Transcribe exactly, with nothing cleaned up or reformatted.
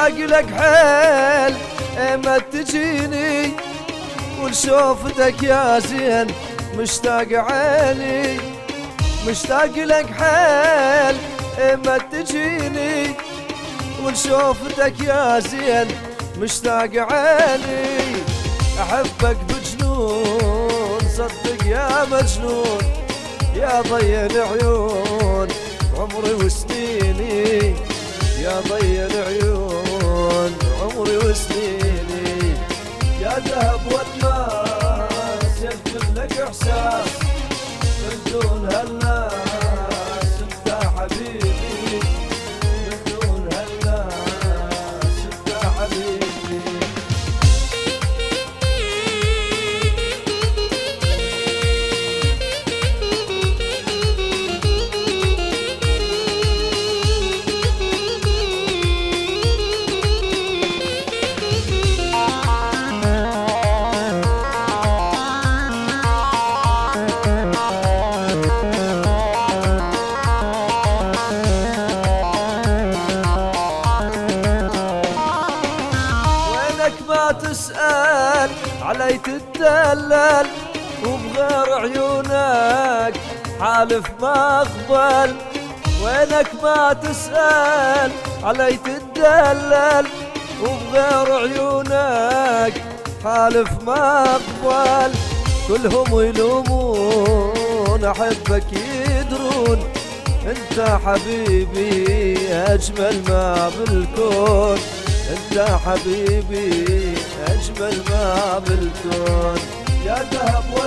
مشتاق لك حيل ما تجيني، ولشوفتك يا زين مشتاق عيني. مشتاق لك حيل ما تجيني، ولشوفتك يا زين مشتاق عيني. احبك بجنون صدق يا مجنون، يا ضي العيون عمري وسنيني، يا ضي العيون عمري وسنيني. يا ذهب والماس يجلب لك احساس من دون هالناس انت حبيبي، من دون هالناس انت حبيبي. ما تسأل علي تتدلل، وبغير عيونك حالف ما اقبل. وينك ما تسأل علي تتدلل، وبغير عيونك حالف ما اقبل. كلهم يلومون احبك يدرون، انت حبيبي اجمل ما بالكون، انت حبيبي اجمل ما بالكون. يا ذهب